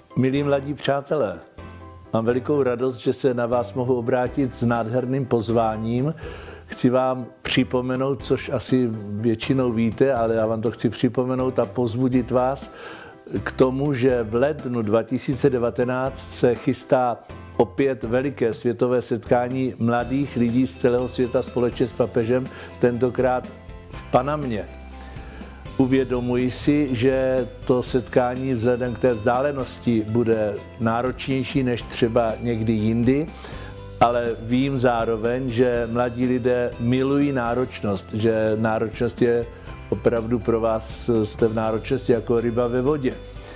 Milí mladí přátelé, mám velikou radost, že se na vás mohu obrátit s nádherným pozváním. Chci vám připomenout, což asi většinou víte, ale já vám to chci připomenout a povzbudit vás k tomu, že v lednu 2019 se chystá opět veliké světové setkání mladých lidí z celého světa společně s papežem, tentokrát v Panamě. Uvědomuji si, že to setkání vzhledem k té vzdálenosti bude náročnější než třeba někdy jindy, ale vím zároveň, že mladí lidé milují náročnost, že náročnost je opravdu pro vás, jste v náročnosti jako ryba ve vodě.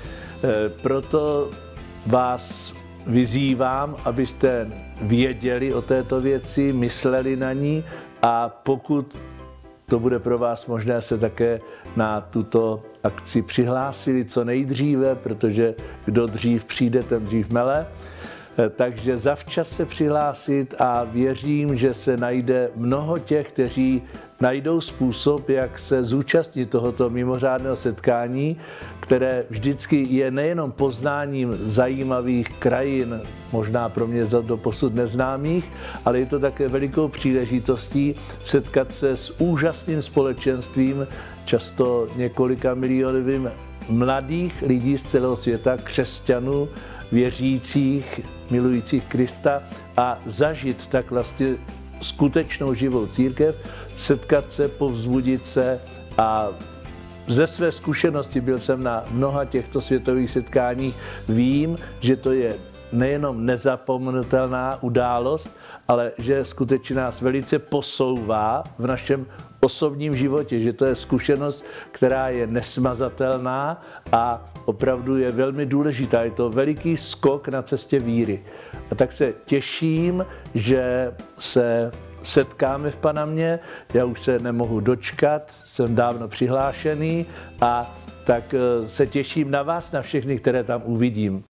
Proto vás vyzývám, abyste věděli o této věci, mysleli na ní a pokud to bude pro vás možné, se také na tuto akci přihlásili co nejdříve, protože kdo dřív přijde, ten dřív mele. Takže zavčas se přihlásit a věřím, že se najde mnoho těch, kteří najdou způsob, jak se zúčastnit tohoto mimořádného setkání, které vždycky je nejenom poznáním zajímavých krajin, možná pro mě doposud neznámých, ale je to také velikou příležitostí setkat se s úžasným společenstvím, často několika milionovým mladých lidí z celého světa, křesťanů, věřících, milujících Krista a zažít tak vlastně skutečnou živou církev, setkat se, povzbudit se a ze své zkušenosti, byl jsem na mnoha těchto světových setkáních, vím, že to je nejenom nezapomenutelná událost, ale že skutečně nás velice posouvá v našem osobním životě, že to je zkušenost, která je nesmazatelná a opravdu je velmi důležitá. Je to veliký skok na cestě víry. A tak se těším, že se setkáme v Panamě. Já už se nemohu dočkat, jsem dávno přihlášený a tak se těším na vás, na všechny, které tam uvidím.